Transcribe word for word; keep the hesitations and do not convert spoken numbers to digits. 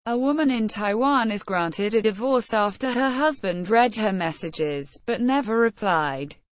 A woman in Taiwan is granted a divorce after her husband read her messages, but never replied.